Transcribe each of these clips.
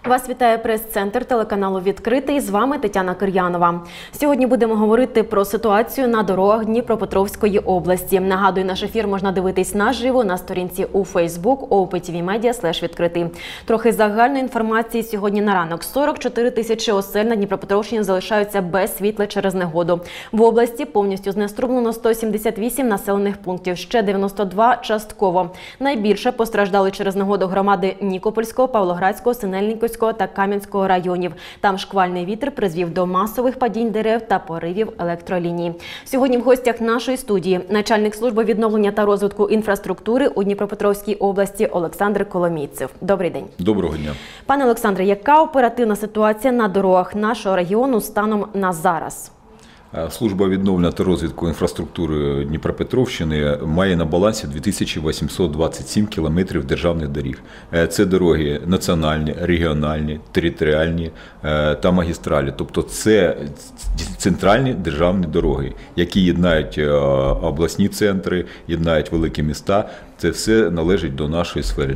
Вас вітає прес-центр телеканалу «Відкритий». З вами Тетяна Кир'янова. Сьогодні будемо говорити про ситуацію на дорогах Дніпропетровської області. Нагадую, наш ефір можна дивитись наживо на сторінці у Facebook optv.media/відкритий. Трохи загальної інформації сьогодні на ранок. 44 тисячі осель на Дніпропетровщині залишаються без світла через негоду. В області повністю знеструмлено 178 населених пунктів, ще 92 частково. Найбільше постраждали через негоду громади Нікопольського, Павлоградського, Синельниківського та Кам'янського районів. Там шквальний вітер призвів до масових падінь дерев та поривів електроліній. Сьогодні в гостях нашої студії начальник служби відновлення та розвитку інфраструктури у Дніпропетровській області Олександр Коломійцев. Добрий день. Доброго дня. Пане Олександре, яка оперативна ситуація на дорогах нашого регіону станом на зараз? Служба відновлення та розвитку інфраструктури Дніпропетровщини має на балансі 2827 кілометрів державних доріг. Це дороги національні, регіональні, територіальні та магістралі. Тобто це центральні державні дороги, які єднають обласні центри, єднають великі міста. Це все належить до нашої сфери –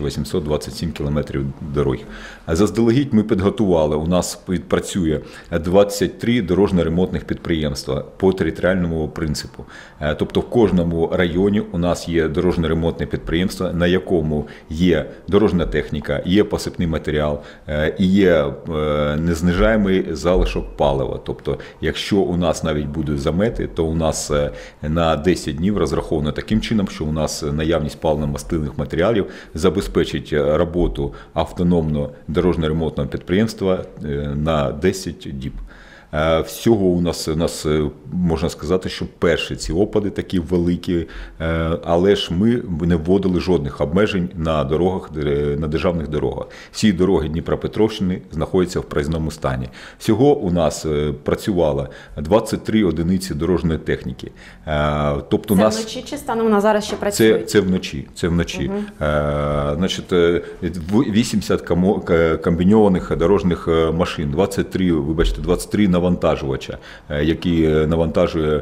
2827 кілометрів доріг. Заздалегідь ми підготували, у нас працює 23 дорожньо-ремонтних підприємства по територіальному принципу. Тобто в кожному районі у нас є дорожньо-ремонтне підприємство, на якому є дорожня техніка, є посипний матеріал і є незнижаємий залишок палива. Тобто якщо у нас навіть будуть замети, то у нас на 10 днів розраховано таким чином, що у нас наявність паливно-мастильних матеріалів забезпечить роботу автономного дорожньо-ремонтного підприємства на 10 діб. Всього у нас можна сказати, що перші ці опади такі великі, але ж ми не вводили жодних обмежень на дорогах, на державних дорогах. Всі дороги Дніпропетровщини знаходяться в проїзному стані. Всього у нас працювало 23 одиниці дорожньої техніки. Тобто це вночі чи станом на зараз ще працюють? Це вночі. Значить, 80 комбінованих дорожніх машин, 23 навантажувача, які навантажує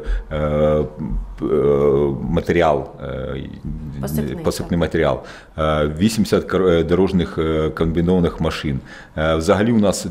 матеріал, посипний матеріал, 80 дорожніх комбінованих машин. Взагалі у нас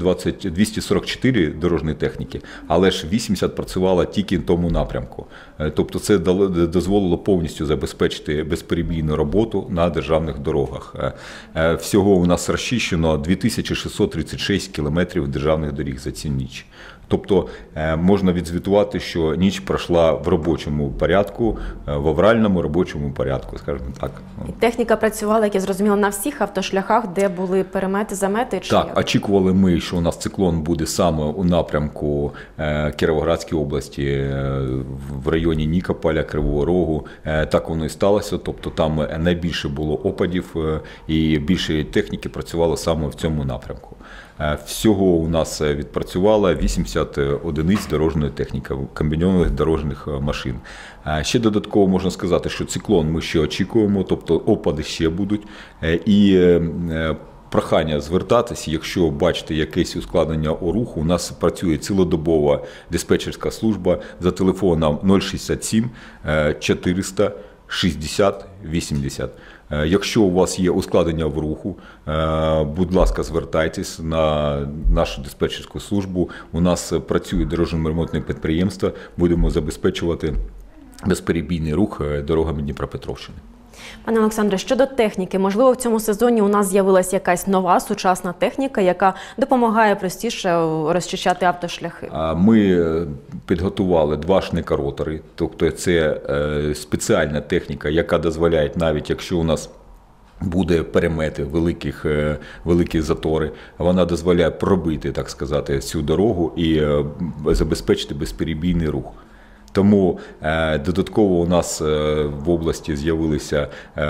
244 дорожні техніки, але ж 80 працювало тільки в тому напрямку. Тобто це дозволило повністю забезпечити безперебійну роботу на державних дорогах. Всього у нас розчищено 2636 кілометрів державних доріг за цю ніч. Тобто можна відзвітувати, що ніч пройшла в робочому порядку, в авральному робочому порядку, скажімо так. І техніка працювала, як я зрозуміла, на всіх автошляхах, де були перемети, замети? Так, очікували ми, що у нас циклон буде саме у напрямку Кіровоградської області, в районі Нікополя, Кривого Рогу. Так воно і сталося, тобто там найбільше було опадів і більше техніки працювало саме в цьому напрямку. Всього у нас відпрацювало 80 одиниць дорожньої техніки, комбінованих дорожніх машин. Ще додатково можна сказати, що циклон ми ще очікуємо, тобто опади ще будуть. І прохання звертатися, якщо бачите якесь ускладнення у руху, у нас працює цілодобова диспетчерська служба за телефоном 067 400 60 80. Якщо у вас є ускладнення в руху, будь ласка, звертайтесь на нашу диспетчерську службу. У нас працює дорожньо-ремонтне підприємство, будемо забезпечувати безперебійний рух дорогами Дніпропетровщини. Пане Олександре, щодо техніки, можливо, в цьому сезоні у нас з'явилася якась нова сучасна техніка, яка допомагає простіше розчищати автошляхи? Ми підготували 2 шнекоротори, тобто це спеціальна техніка, яка дозволяє, навіть якщо у нас буде перемети, великі затори, вона дозволяє пробити, так сказати, цю дорогу і забезпечити безперебійний рух. Тому додатково у нас в області з'явилися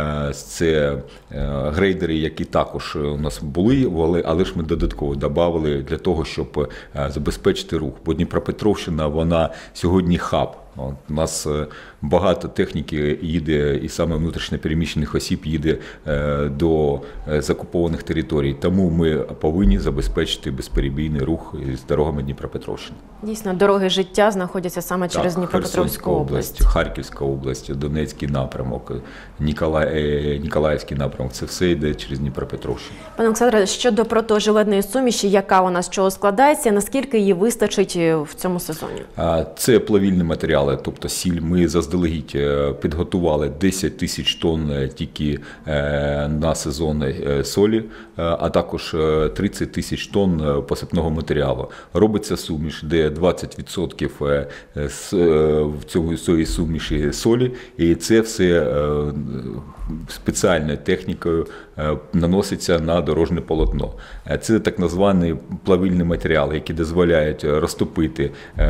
грейдери, які також у нас були, але ж ми додатково додали для того, щоб забезпечити рух. Бо Дніпропетровщина, вона сьогодні хаб У нас багато техніки їде, і саме внутрішньопереміщених осіб їде до закупованих територій. Тому ми повинні забезпечити безперебійний рух з дорогами Дніпропетровщини. Дійсно, дороги життя знаходяться саме через Дніпропетровську область. Харківська область, Донецький напрямок, Ніколаївський напрямок. Це все йде через Дніпропетровщину. Пане Олександре, щодо протижилетної суміші, яка вона з чого складається, наскільки її вистачить в цьому сезоні? Це плавільні матеріали, тобто сіль. Ми заздалегідь підготували 10 тисяч тонн тільки на сезон солі, а також 30 тисяч тонн посипного матеріалу. Робиться суміш, де 20% в цієї суміші солі, і це все спеціальною технікою наноситься на дорожнє полотно. Це так звані плавильні матеріали, які дозволяють розтопити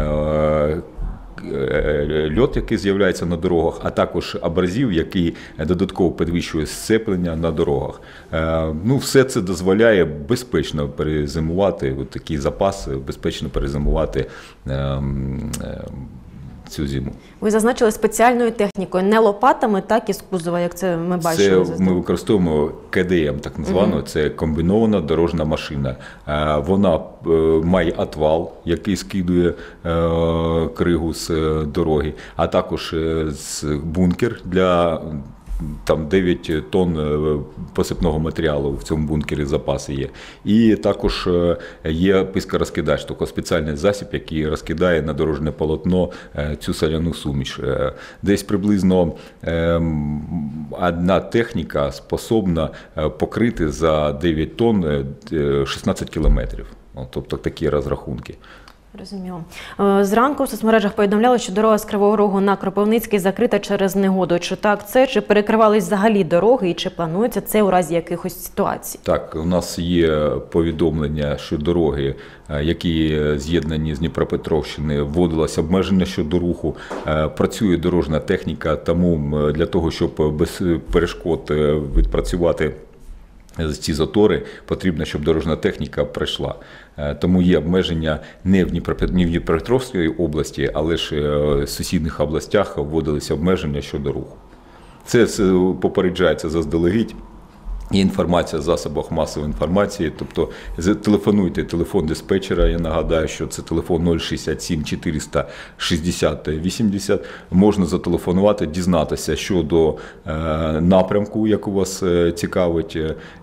льод, який з'являється на дорогах, а також абразив, який додатково підвищує сцеплення на дорогах. Все це дозволяє безпечно перезимувати, такий запас, безпечно перезимувати цю зиму. Ви зазначили спеціальною технікою, не лопатами, так, із кузова, як це ми бачили. Це ми використовуємо КДМ, так звану, це комбінована дорожня машина. Вона має отвал, який скидує кригу з дороги, а також бункер для 9 тонн посипного матеріалу в цьому бункері запаси є. І також є пискорозкидач, тобто спеціальний засіб, який розкидає на дорожнє полотно цю соляну суміш. Десь приблизно одна техніка способна покрити за 9 тонн 16 кілометрів. Тобто такі розрахунки. Розуміло. Зранку в соцмережах повідомляли, що дорога з Кривого Рогу на Кропивницький закрита через негоду. Чи так це? Чи перекривались взагалі дороги і чи планується це у разі якихось ситуацій? Так, у нас є повідомлення, що дороги, які з'єднані з Дніпропетровщини, вводилось обмеження щодо руху. Працює дорожня техніка, тому для того, щоб без перешкод відпрацювати ці затори, потрібно, щоб дорожня техніка пройшла. Тому є обмеження не в Дніпропетровській області, але ж в сусідніх областях вводилися обмеження щодо руху. Це попереджається заздалегідь. Є інформація в засобах масової інформації, тобто телефонуйте, телефон диспетчера, я нагадаю, що це телефон 067 400 60 80, можна зателефонувати, дізнатися щодо напрямку, як у вас цікавить.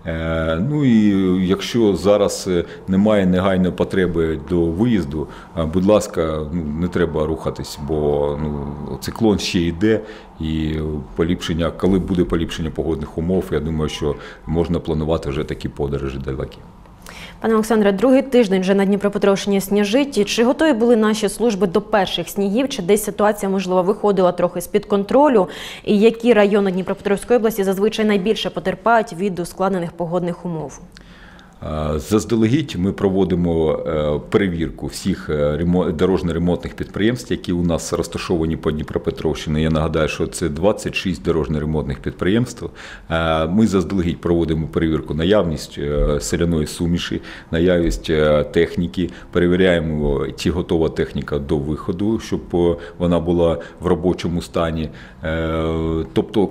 І якщо зараз немає негайної потреби до виїзду, будь ласка, не треба рухатись, бо циклон ще йде, і коли буде поліпшення погодних умов, я думаю, що можна планувати вже такі подорожі далекі. Пане Олександре, другий тиждень вже на Дніпропетровщині сніжить. Чи готові були наші служби до перших снігів? Чи десь ситуація, можливо, виходила трохи з-під контролю? І які райони Дніпропетровської області зазвичай найбільше потерпають від ускладнених погодних умов? Заздалегідь ми проводимо перевірку всіх дорожньо-ремонтних підприємств, які у нас розташовані по Дніпропетровщині. Я нагадаю, що це 26 дорожньо-ремонтних підприємств. Ми заздалегідь проводимо перевірку наявність соляної суміші, наявність техніки, перевіряємо, чи готова техніка до виходу, щоб вона була в робочому стані. Тобто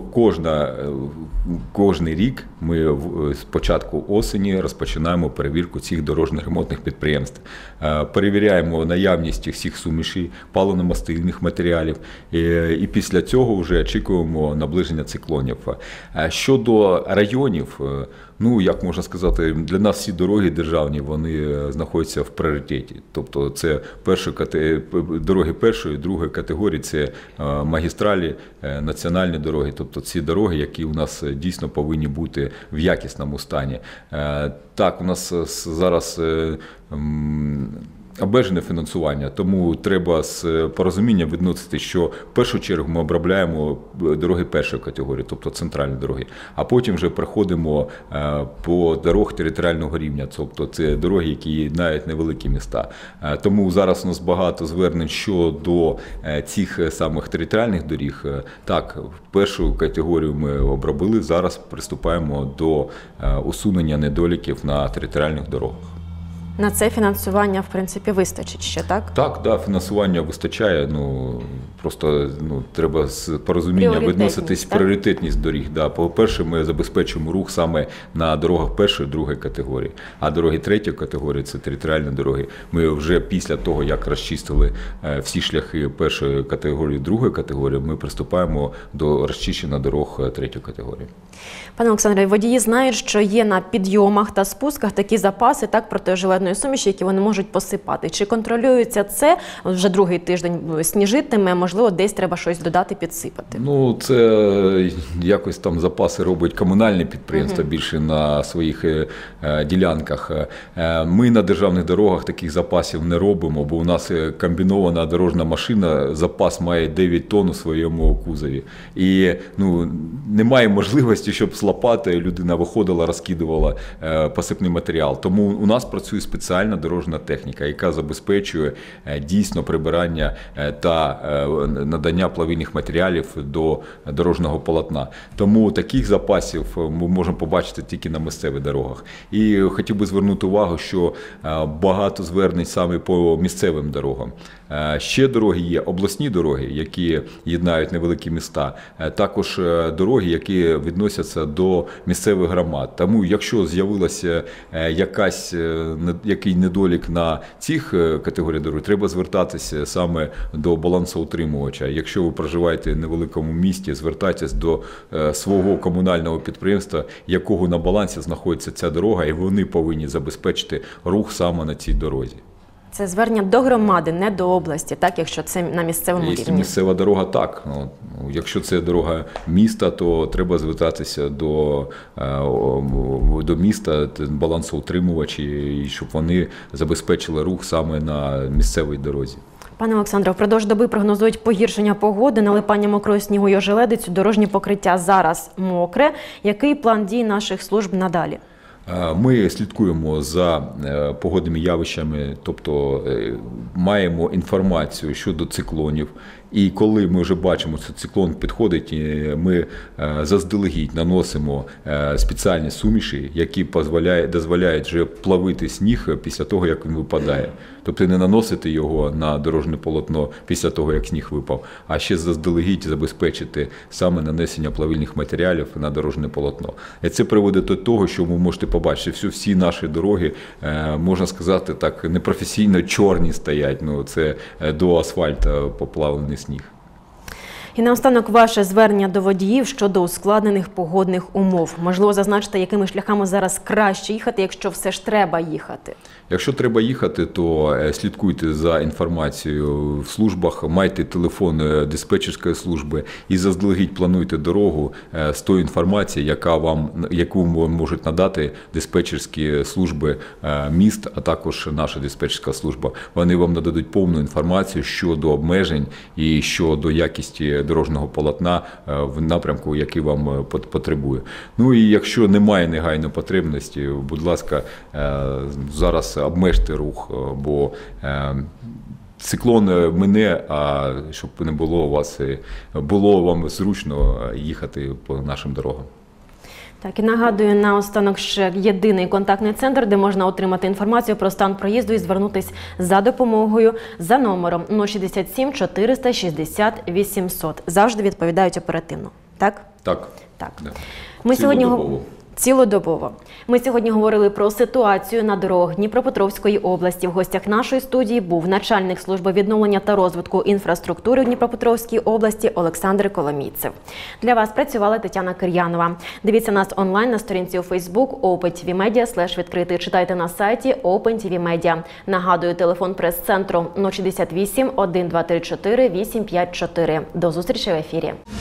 кожний рік ми з початку осені розпочинаємо перевірку цих дорожньо-ремонтних підприємств. Перевіряємо наявність всіх сумішей, паливно-мастильних матеріалів, і після цього вже очікуємо наближення циклонів. Щодо районів, як можна сказати, для нас всі дороги державні, вони знаходяться в пріоритеті. Тобто це дороги першої, другої категорії, це магістралі, національні дороги, тобто ці дороги, які у нас дійсно повинні бути в якісному стані. Так, у нас зараз обмежене фінансування, тому треба з порозумінням відносити, що в першу чергу ми обробляємо дороги першої категорії, тобто центральні дороги, а потім вже переходимо по дорогах територіального рівня, тобто це дороги, які єднають невеликі міста. Тому зараз у нас багато звернень щодо цих самих територіальних доріг. Так, першу категорію ми обробили, зараз приступаємо до усунення недоліків на територіальних дорогах. На це фінансування, в принципі, вистачить ще, так? Так, да, фінансування вистачає, просто треба з порозуміння відноситись пріоритетність доріг. Да. По-перше, ми забезпечуємо рух саме на дорогах першої, другої категорії, а дороги третьої категорії – це територіальні дороги. Ми вже після того, як розчистили всі шляхи першої категорії, другої категорії, ми приступаємо до розчищення дорог третьої категорії. Пане Олександре, водії знають, що є на підйомах та спусках такі запаси протижилетної суміші, які вони можуть посипати. Чи контролюється це? Вже другий тиждень сніжитиме, можливо, десь треба щось додати, підсипати. Це якось там запаси робить комунальні підприємства більше на своїх ділянках. Ми на державних дорогах таких запасів не робимо, бо у нас комбінована дорожня машина, запас має 9 тонн у своєму кузові. І немає можливості, щоб з лопати людина виходила, розкидувала посипний матеріал. Тому у нас працює спеціальна дорожня техніка, яка забезпечує дійсно прибирання та надання плавильних матеріалів до дорожнього полотна. Тому таких запасів ми можемо побачити тільки на місцевих дорогах. І хотів би звернути увагу, що багато звернень саме по місцевим дорогам. Ще дороги є, обласні дороги, які єднають невеликі міста, також дороги, які відносяться до місцевих громад. Тому якщо з'явилася який недолік на цих категоріях дорог, треба звертатися саме до балансоутримувача. Якщо ви проживаєте в невеликому місті, звертайтесь до свого комунального підприємства, якого на балансі знаходиться ця дорога, і вони повинні забезпечити рух саме на цій дорозі. Це звернення до громади, не до області, так, якщо це на місцевому рівні? Якщо місцева дорога, так. Якщо це дорога міста, то треба звертатися до міста, балансоутримувачі, щоб вони забезпечили рух саме на місцевій дорозі. Пане Олександре, впродовж доби прогнозують погіршення погоди, налипання мокрого снігу і ожеледицю, дорожнє покриття зараз мокре. Який план дій наших служб надалі? Ми слідкуємо за погодними явищами, тобто маємо інформацію щодо циклонів. І коли ми вже бачимо, що циклон підходить, ми заздалегідь наносимо спеціальні суміші, які дозволяють вже плавити сніг після того, як він випадає. Тобто не наносити його на дорожнє полотно після того, як сніг випав, а ще заздалегідь забезпечити саме нанесення плавильних матеріалів на дорожнє полотно. І це приводить до того, що ви можете побачити, що всі наші дороги, можна сказати так, непрофесійно чорні стоять. Це до асфальту поплавлений сніг. І наостанок ваше звернення до водіїв щодо ускладнених погодних умов. Можливо, зазначити, якими шляхами зараз краще їхати, якщо все ж треба їхати? Якщо треба їхати, то слідкуйте за інформацією в службах, майте телефон диспетчерської служби і заздалегідь плануйте дорогу з тою інформацією, яку можуть надати диспетчерські служби міст, а також наша диспетчерська служба. Вони вам нададуть повну інформацію щодо обмежень і щодо якості дорожнього полотна в напрямку, який вам потребує. І якщо немає негайної потребності, будь ласка, зараз обмежте рух, бо циклон мине, а щоб не було вам зручно їхати по нашим дорогам. Так, і нагадую наостанок ще єдиний контактний центр, де можна отримати інформацію про стан проїзду і звернутися за допомогою за номером 067 460 800. Завжди відповідають оперативно. Так? Так. Ми Цілодобово. Ми сьогодні говорили про ситуацію на дорогах Дніпропетровської області. В гостях нашої студії був начальник служби відновлення та розвитку інфраструктури в Дніпропетровській області Олександр Коломійцев. Для вас працювала Тетяна Кир'янова. Дивіться нас онлайн на сторінці у Facebook opentvmedia/відкритий. Читайте на сайті OpenTVMedia. Нагадую, телефон прес-центру 068 1234 854. До зустрічі в ефірі.